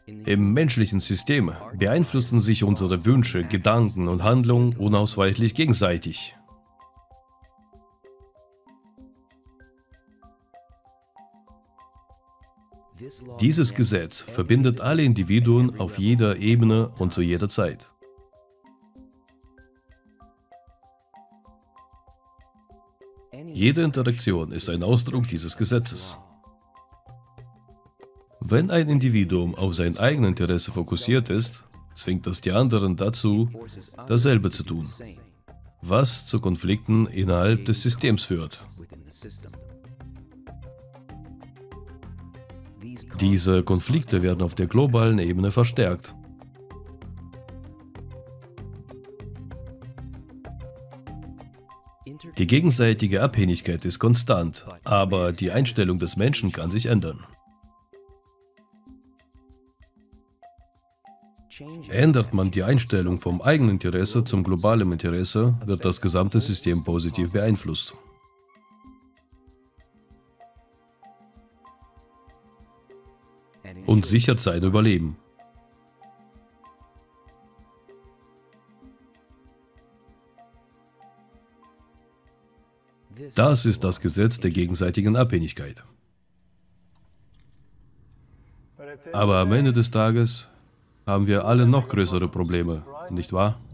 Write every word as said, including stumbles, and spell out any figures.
Im menschlichen System beeinflussen sich unsere Wünsche, Gedanken und Handlungen unausweichlich gegenseitig. Dieses Gesetz verbindet alle Individuen auf jeder Ebene und zu jeder Zeit. Jede Interaktion ist ein Ausdruck dieses Gesetzes. Wenn ein Individuum auf sein eigenes Interesse fokussiert ist, zwingt das die anderen dazu, dasselbe zu tun, was zu Konflikten innerhalb des Systems führt. Diese Konflikte werden auf der globalen Ebene verstärkt. Die gegenseitige Abhängigkeit ist konstant, aber die Einstellung des Menschen kann sich ändern. Ändert man die Einstellung vom eigenen Interesse zum globalen Interesse, wird das gesamte System positiv beeinflusst. Und sichert sein Überleben. Das ist das Gesetz der gegenseitigen Abhängigkeit. Aber am Ende des Tages haben wir alle noch größere Probleme, nicht wahr?